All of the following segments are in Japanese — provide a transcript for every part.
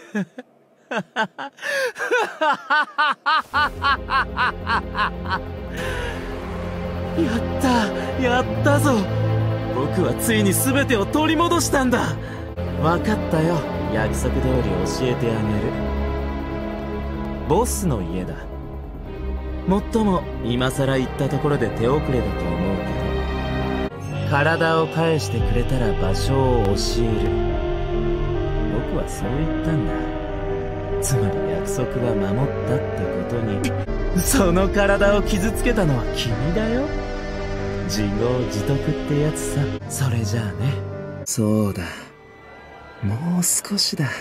やったぞ。僕はついに全てを取り戻したんだ。分かったよ。約束通り教えてあげる。ボスの家だ。もっとも今さら行ったところで手遅れだと思うけど、体を返してくれたら場所を教える。僕はそう言ったんだ。つまり約束は守ったってことに。その体を傷つけたのは君だよ。自業自得ってやつさ。それじゃあね。そうだ、もう少しだ。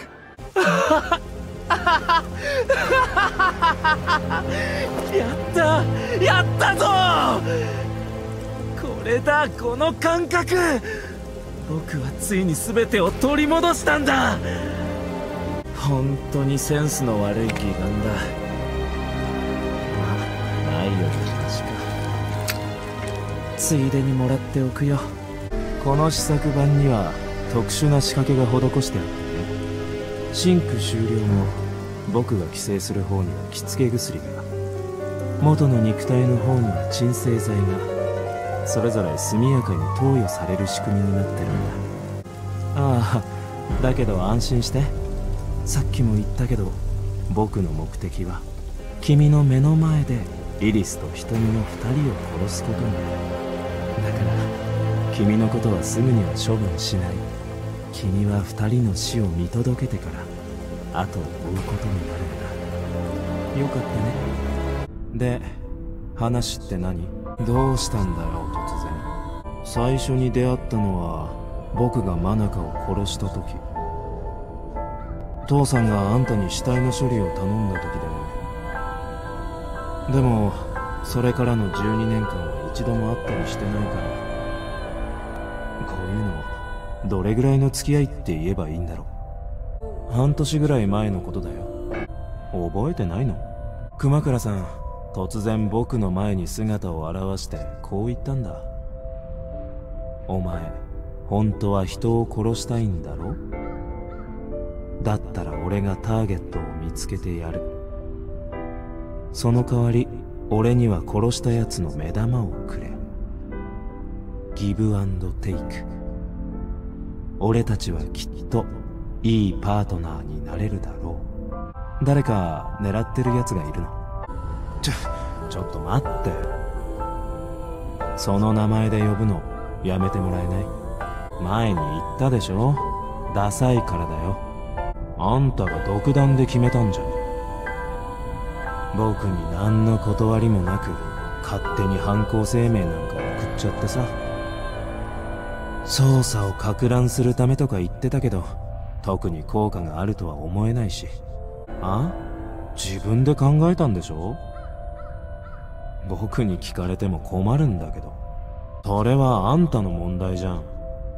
やったぞ。これだ、この感覚。僕はついに全てを取り戻したんだ。本当にセンスの悪い義眼だ。まあないよりマシか。ついでにもらっておくよ。この試作版には特殊な仕掛けが施してあってね。シンク終了後、僕が寄生する方には気付け薬が、元の肉体の方には鎮静剤が、それぞれ速やかに投与される仕組みになってるんだ。ああ、だけど安心して。さっきも言ったけど、僕の目的は君の目の前でリリスと瞳の2人を殺すことになる。だから君のことはすぐには処分しない。君は2人の死を見届けてから後を追うことになるんだ。よかったね。で、話って何？どうしたんだよ突然。最初に出会ったのは僕が真中を殺した時。父さんがあんたに死体の処理を頼んだ時だよ。でもそれからの12年間は一度も会ったりしてないから、こういうのどれぐらいの付き合いって言えばいいんだろう。半年ぐらい前のことだよ。覚えてないの？熊倉さん、突然僕の前に姿を現してこう言ったんだ。お前、本当は人を殺したいんだろ？だったら俺がターゲットを見つけてやる。その代わり、俺には殺した奴の目玉をくれ。ギブアンドテイク。俺たちはきっといいパートナーになれるだろう。誰か狙ってる奴がいるの？ちょっと待って。その名前で呼ぶのやめてもらえない？前に言ったでしょ？ダサいからだよ。あんたが独断で決めたんじゃん。僕に何の断りもなく勝手に犯行声明なんか送っちゃってさ。捜査を攪乱するためとか言ってたけど、特に効果があるとは思えないし。あ？自分で考えたんでしょ？僕に聞かれても困るんだけど、それはあんたの問題じゃん。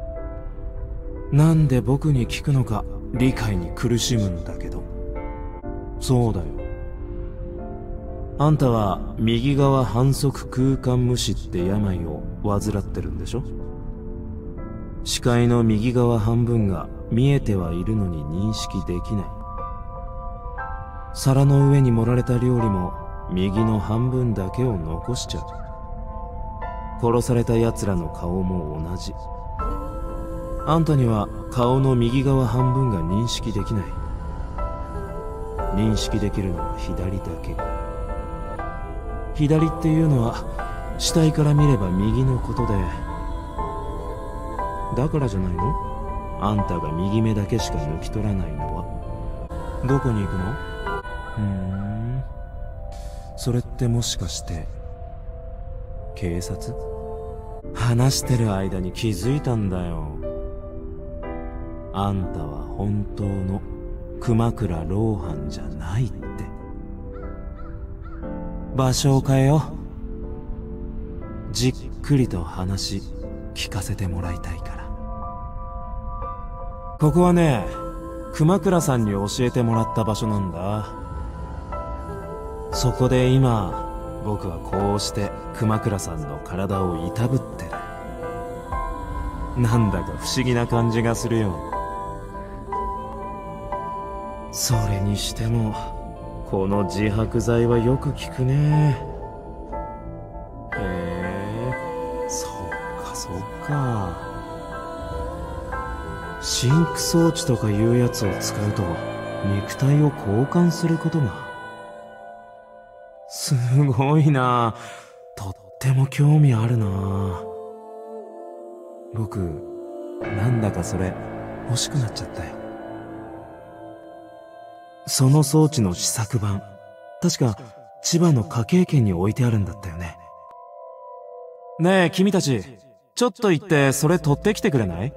なんで僕に聞くのか理解に苦しむんだけど。そうだよ。あんたは右側反則空間無視って病を患ってるんでしょ？視界の右側半分が見えてはいるのに認識できない。皿の上に盛られた料理も右の半分だけを残しちゃう。殺された奴らの顔も同じ。あんたには顔の右側半分が認識できない。認識できるのは左だけ。左っていうのは死体から見れば右のことで、だからじゃないの？あんたが右目だけしか抜き取らないのは。どこに行くの？それってもしかして警察？話してる間に気づいたんだよ。あんたは本当の熊倉老犯じゃないって。場所を変えよう。じっくりと話聞かせてもらいたいから。ここはね、熊倉さんに教えてもらった場所なんだ。そこで今僕はこうして熊倉さんの体をいたぶってる。なんだか不思議な感じがするよ。 それにしてもこの自白剤はよく効くね。へえ、そっかそっか。シンク装置とかいうやつを使うと肉体を交換することが。すごいな。とっても興味あるな。僕なんだかそれ欲しくなっちゃったよ。その装置の試作版、確か千葉の科警研に置いてあるんだったよね。ねえ君たち、ちょっと行ってそれ取ってきてくれない？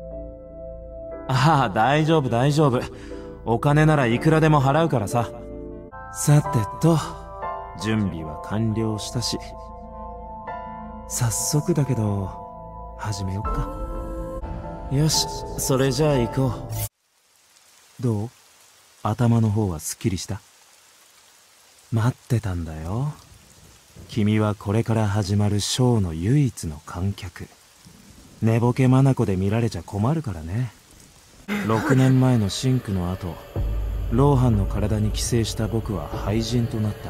ああ、大丈夫大丈夫。お金ならいくらでも払うからさ。さてと、準備は完了したし、早速だけど始めよっか。よし、それじゃあ行こう。どう？頭の方はすっきりした？待ってたんだよ。君はこれから始まるショーの唯一の観客。寝ぼけ眼で見られちゃ困るからね。6年前のシンクの後、ローハンの体に寄生した僕は廃人となった。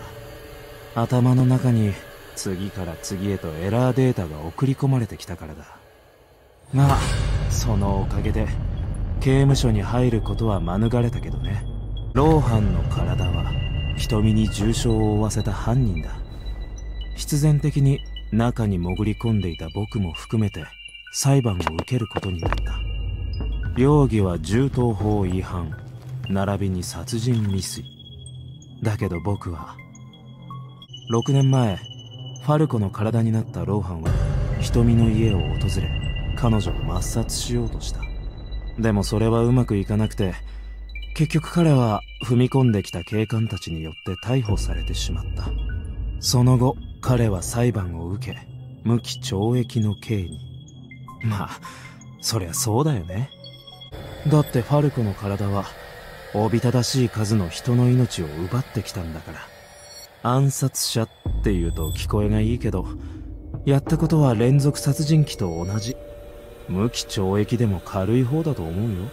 頭の中に次から次へとエラーデータが送り込まれてきたからだ。まあそのおかげで刑務所に入ることは免れたけどね。ローハンの体は瞳に重傷を負わせた犯人だ。必然的に中に潜り込んでいた僕も含めて裁判を受けることになった。容疑は銃刀法違反並びに殺人未遂だけど、僕は6年前ファルコの体になったローハンは瞳の家を訪れ彼女を抹殺しようとした。でもそれはうまくいかなくて、結局彼は踏み込んできた警官たちによって逮捕されてしまった。その後彼は裁判を受け無期懲役の刑に。まあそりゃそうだよね。だってファルコの体はおびただしい数の人の命を奪ってきたんだから。暗殺者っていうと聞こえがいいけど、やったことは連続殺人鬼と同じ。無期懲役でも軽い方だと思うよ。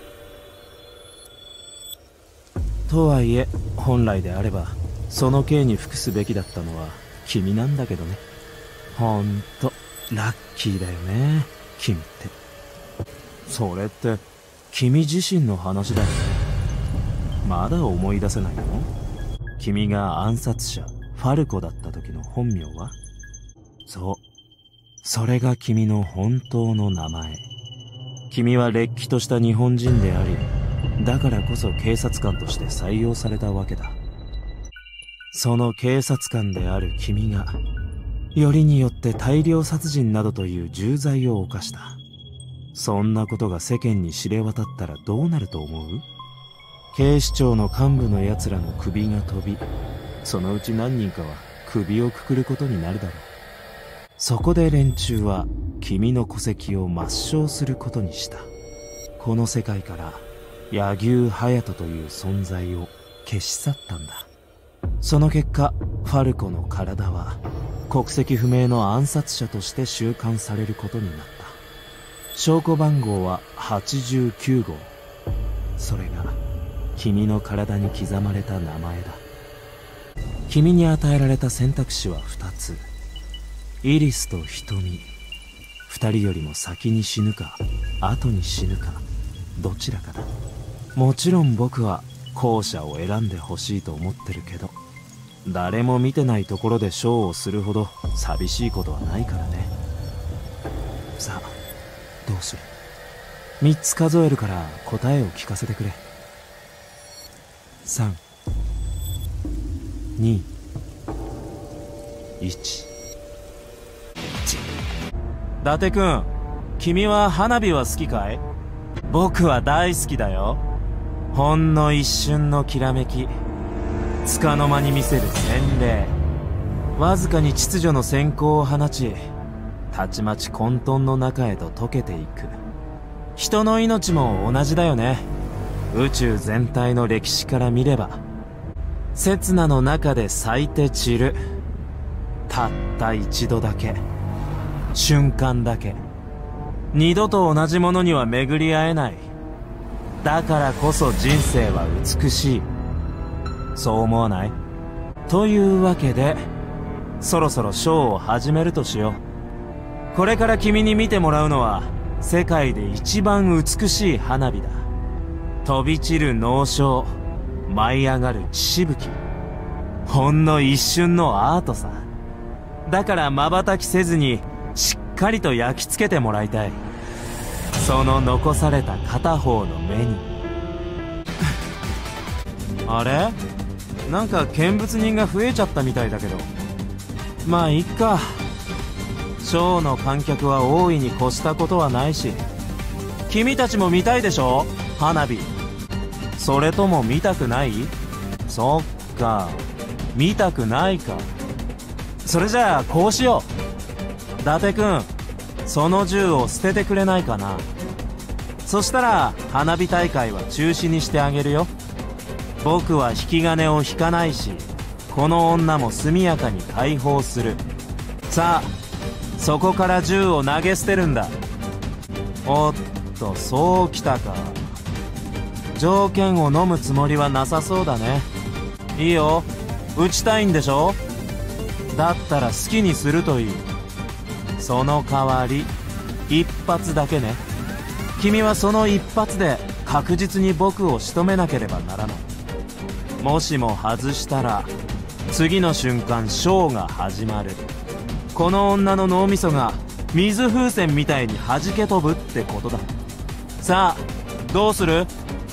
とはいえ本来であればその刑に服すべきだったのは君なんだけどね。ほんとラッキーだよね君って。それって君自身の話だよね。まだ思い出せないの？君が暗殺者ファルコだった時の本名は？そう、それが君の本当の名前。君はれっきとした日本人であり、だからこそ警察官として採用されたわけだ。その警察官である君がよりによって大量殺人などという重罪を犯した。そんなことが世間に知れ渡ったらどうなると思う？警視庁の幹部のやつらの首が飛び、そのうち何人かは首をくくることになるだろう。そこで連中は君の戸籍を抹消することにした。この世界から柳生隼人という存在を消し去ったんだ。その結果ファルコの体は国籍不明の暗殺者として収監されることになった。証拠番号は89号。それが君の体に刻まれた名前だ。君に与えられた選択肢は2つ。イリスと瞳。2人よりも先に死ぬか後に死ぬか、どちらかだ。もちろん僕は後者を選んでほしいと思ってるけど、誰も見てないところでショーをするほど寂しいことはないからね。さあどうする？3つ数えるから答えを聞かせてくれ。3、2、1。伊達くん、君は花火は好きかい？僕は大好きだよ。ほんの一瞬のきらめき、束の間に見せる洗礼、わずかに秩序の閃光を放ち、たちまち混沌の中へと溶けていく。人の命も同じだよね。宇宙全体の歴史から見れば、刹那の中で咲いて散る。たった一度だけ、瞬間だけ、二度と同じものには巡り合えない。 だからこそ人生は美しい。そう思わない？というわけで、そろそろショーを始めるとしよう。これから君に見てもらうのは、世界で一番美しい花火だ。飛び散る濃硝、舞い上がる血しぶき。ほんの一瞬のアートさ。だから瞬きせずに、しっかりと焼き付けてもらいたい。その残された片方の目に。あれ？なんか見物人が増えちゃったみたいだけど。まあいっか。ショーの観客は大いに越したことはないし。君たちも見たいでしょ？花火。それとも見たくない？そっか。見たくないか。それじゃあこうしよう。伊達くん、その銃を捨ててくれないかな。そしたら花火大会は中止にしてあげるよ。僕は引き金を引かないし、この女も速やかに解放する。さあ、そこから銃を投げ捨てるんだ。おっと、そうきたか。条件を飲むつもりはなさそうだね。いいよ、撃ちたいんでしょ？だったら好きにするといい。その代わり一発だけね。君はその一発で確実に僕を仕留めなければならない。もしも外したら次の瞬間ショーが始まる。この女の脳みそが水風船みたいに弾け飛ぶってことだ。さあどうする？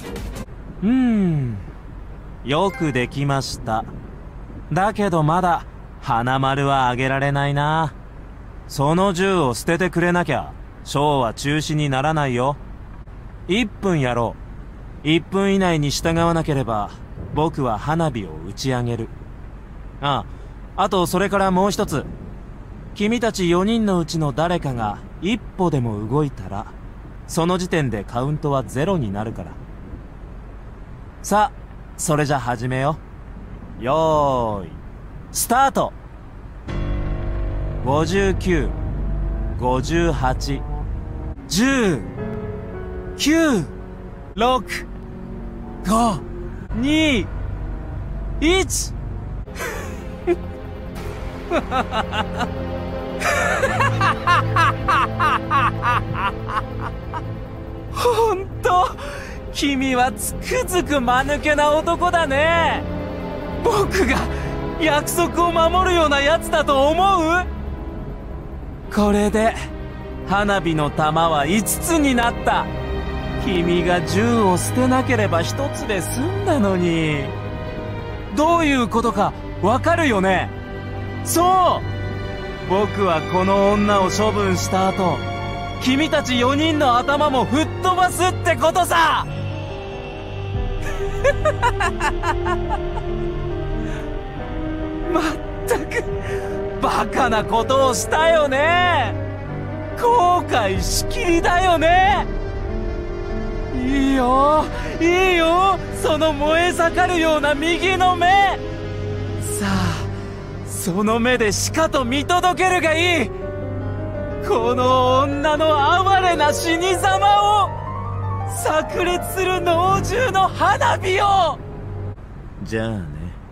よくできました。だけどまだ花丸はあげられないな。その銃を捨ててくれなきゃショーは中止にならないよ。1分やろう。1分以内に従わなければ僕は花火を打ち上げる。あとそれからもう一つ。君たち4人のうちの誰かが一歩でも動いたらその時点でカウントは0になるから。さあそれじゃ始めよう。よーいスタート。59、58、10、9、6、5、2、1。ほんと、君はつくづく間抜けな男だね。僕が約束を守るようなやつだと思う？これで花火の玉は5つになった。君が銃を捨てなければ1つで済んだのに。どういうことかわかるよね？そう、僕はこの女を処分した後、君たち4人の頭も吹っ飛ばすってことさ。まったくバカなことをしたよね。後悔しきりだよね。いいよいいよ、その燃え盛るような右の目。さあその目でしかと見届けるがいい。この女の哀れな死に様を、炸裂する猛獣の花火を。じゃあね。